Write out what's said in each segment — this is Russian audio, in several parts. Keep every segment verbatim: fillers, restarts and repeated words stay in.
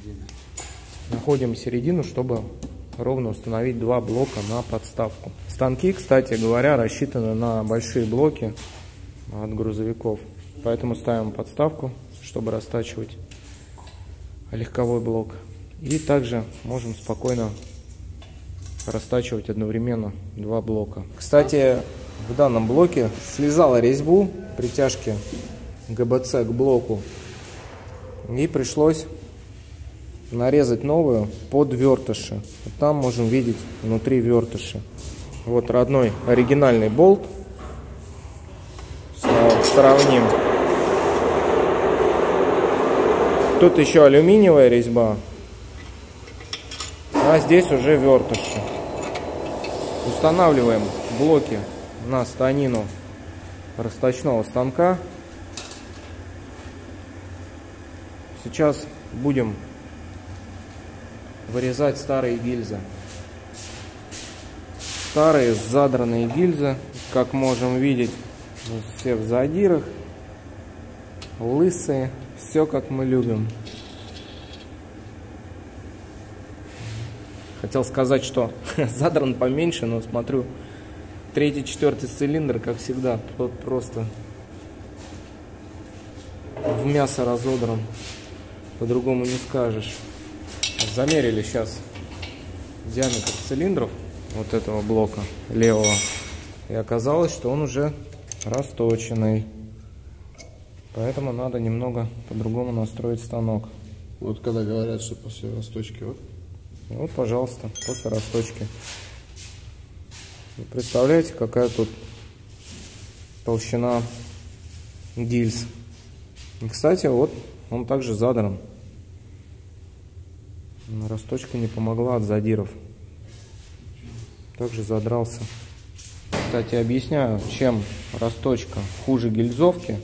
Находим середину, чтобы ровно установить два блока на подставку. Станки, кстати говоря, рассчитаны на большие блоки от грузовиков. Поэтому ставим подставку, чтобы растачивать легковой блок. И также можем спокойно растачивать одновременно два блока. Кстати, в данном блоке слезала резьбу притяжки ГБЦ к блоку. И пришлось нарезать новую под вертыши. Вот там можем видеть внутри вертыши. Вот родной оригинальный болт. Сравним. Тут еще алюминиевая резьба. А здесь уже вертыши. Устанавливаем блоки на станину расточного станка. Сейчас будем вырезать старые гильзы. Старые задранные гильзы, как можем видеть, все в задирах, лысые, все как мы любим. Хотел сказать, что задран поменьше, но смотрю, третий, четвертый цилиндр, как всегда, тот просто в мясо разодран, по-другому не скажешь. Замерили сейчас диаметр цилиндров вот этого блока левого, и оказалось, что он уже расточенный, поэтому надо немного по-другому настроить станок. Вот когда говорят, что после расточки, вот. Вот, пожалуйста, после расточки. Вы представляете, какая тут толщина гильз. И, кстати, вот он также задран. Расточка не помогла от задиров. Также задрался. Кстати, объясняю, чем расточка хуже гильзовки.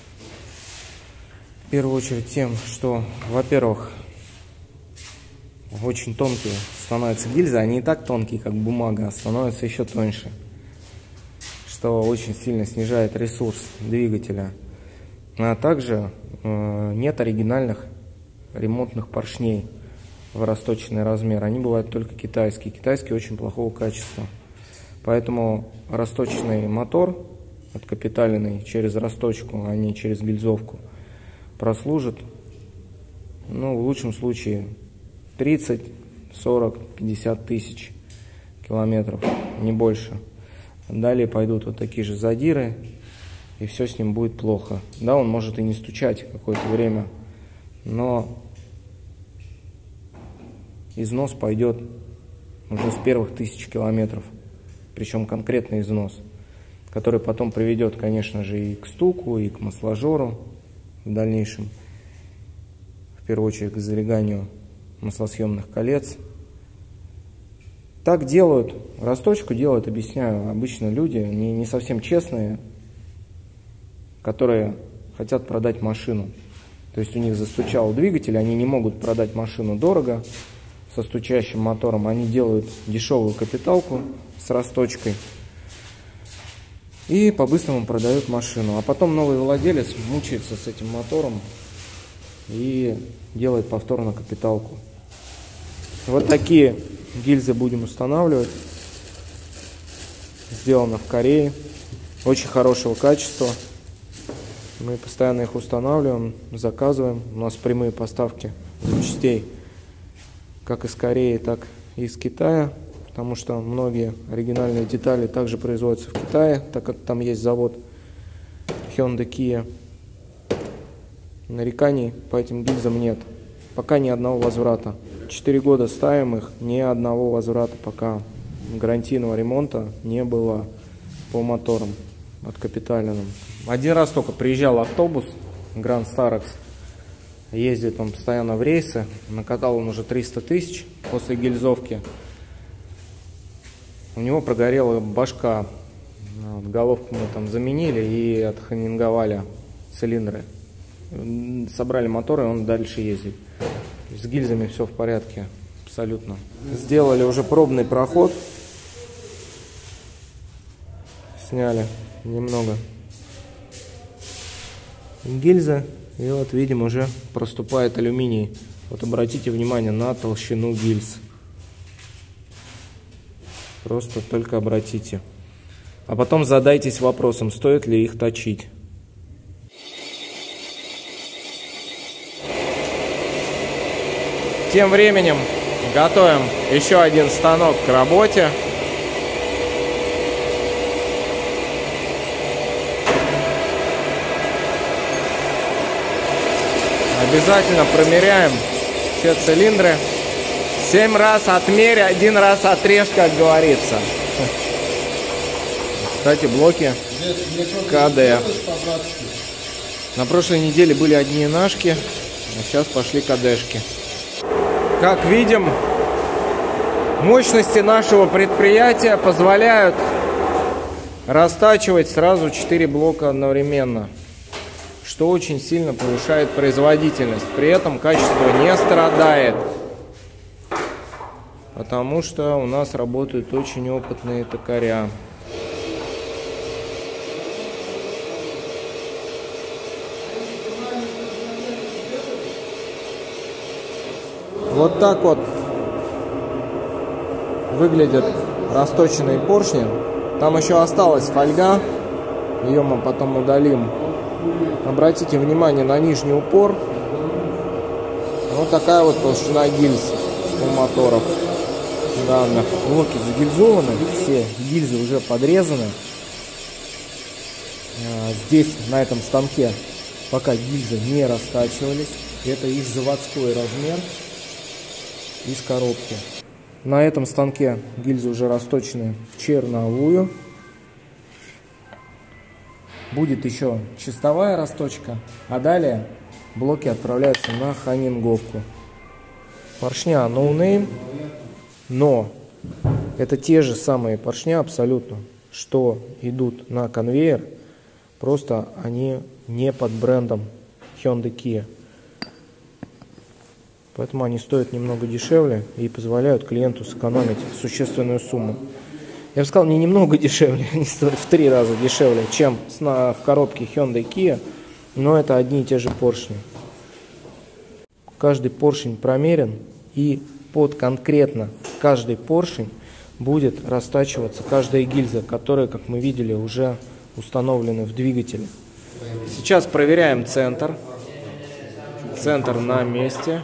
В первую очередь тем, что, во-первых, очень тонкие становятся гильзы. Они и так тонкие, как бумага, а становятся еще тоньше, что очень сильно снижает ресурс двигателя. А также э, нет оригинальных ремонтных поршней в расточенный размер. Они бывают только китайские. Китайские очень плохого качества. Поэтому расточенный мотор, откапиталенный через расточку, а не через гильзовку, прослужит, ну, в лучшем случае, тридцать, сорок, пятьдесят тысяч километров, не больше. Далее пойдут вот такие же задиры, и все с ним будет плохо. Да, он может и не стучать какое-то время, но износ пойдет уже с первых тысяч километров, причем конкретный износ, который потом приведет, конечно же, и к стуку, и к масложору в дальнейшем, в первую очередь к залеганию маслосъемных колец. Так делают, расточку делают, объясняю, обычно люди не, не совсем честные, которые хотят продать машину. То есть у них застучал двигатель, они не могут продать машину дорого, со стучащим мотором. Они делают дешевую капиталку с расточкой и по-быстрому продают машину. А потом новый владелец мучается с этим мотором и делает повторно капиталку. Вот такие гильзы будем устанавливать. Сделано в Корее. Очень хорошего качества. Мы постоянно их устанавливаем, заказываем. У нас прямые поставки запчастей как из Кореи, так и из Китая. Потому что многие оригинальные детали также производятся в Китае, так как там есть завод Hyundai Kia. Нареканий по этим гильзам нет. Пока ни одного возврата. Четыре года ставим их, ни одного возврата пока гарантийного ремонта не было по моторам откапиталенным. Один раз только приезжал автобус Grand Starex. Ездит он постоянно в рейсы. Накатал он уже триста тысяч после гильзовки. У него прогорела башка. Вот, головку мы там заменили и отхонинговали цилиндры. Собрали мотор, и он дальше ездит. С гильзами все в порядке, абсолютно. Сделали уже пробный проход. Сняли немного гильзы И вот видим, уже проступает алюминий. Вот обратите внимание на толщину гильз. Просто только обратите. А потом задайтесь вопросом, стоит ли их точить. Тем временем готовим еще один станок к работе. Обязательно промеряем все цилиндры. Семь раз отмерь, один раз отрежь, как говорится. Кстати, блоки КД. На прошлой неделе были одни нашки, а сейчас пошли КДшки. Как видим, мощности нашего предприятия позволяют растачивать сразу четыре блока одновременно, что очень сильно повышает производительность. При этом качество не страдает, потому что у нас работают очень опытные токаря. Вот так вот выглядят расточенные поршни. Там еще осталась фольга, ее мы потом удалим. Обратите внимание на нижний упор. Вот такая вот толщина гильз у моторов данных. Блоки загильзованы, все гильзы уже подрезаны. Здесь, на этом станке, пока гильзы не растачивались. Это их заводской размер из коробки. На этом станке гильзы уже расточены в черновую. Будет еще чистовая расточка, а далее блоки отправляются на ханинговку. Поршня no name, но это те же самые поршня абсолютно, что идут на конвейер, просто они не под брендом Hyundai Kia. Поэтому они стоят немного дешевле и позволяют клиенту сэкономить существенную сумму. Я бы сказал, не немного дешевле, они стоят в три раза дешевле, чем в коробке Hyundai Kia, но это одни и те же поршни. Каждый поршень промерен, и под конкретно каждый поршень будет растачиваться каждая гильза, которая, как мы видели, уже установлены в двигателе. Сейчас проверяем центр. Центр на месте.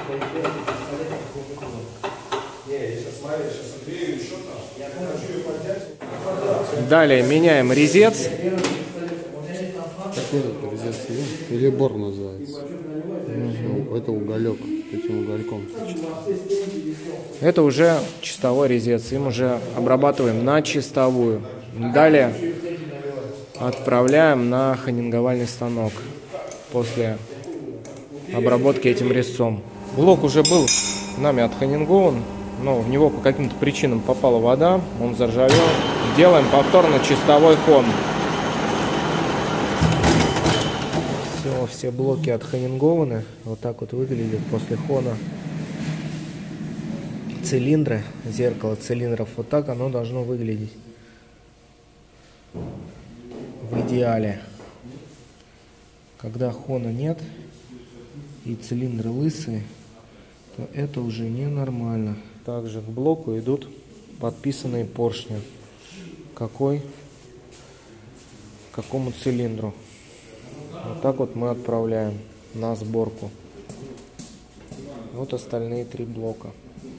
Далее меняем резец. Какой это резец? Или бор называется? Mm-hmm. Это уголек, этим угольком. Это уже чистовой резец. Им уже обрабатываем на чистовую. Далее отправляем на ханинговальный станок после обработки этим резцом. Блок уже был нами отханингован, но в него по каким-то причинам попала вода, он заржавел. Делаем повторно чистовой хон. Все, все блоки отханингованы. Вот так вот выглядит после хона. Цилиндры, зеркало цилиндров. Вот так оно должно выглядеть в идеале. Когда хона нет и цилиндры лысые, то это уже ненормально. Также к блоку идут подписанные поршни. Какой? К какому цилиндру? Вот так вот мы отправляем на сборку. Вот остальные три блока.